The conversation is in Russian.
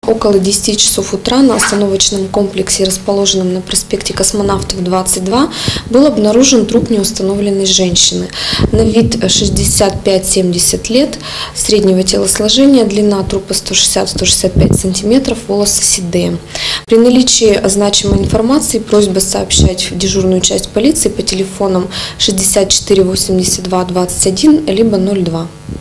около 10 часов утра на остановочном комплексе, расположенном на проспекте Космонавтов, 22, был обнаружен труп неустановленной женщины. На вид 65-70 лет, среднего телосложения, длина трупа 160-165 см, волосы седые. При наличии значимой информации просьба сообщать в дежурную часть полиции по телефонам 64 82 21 либо 02.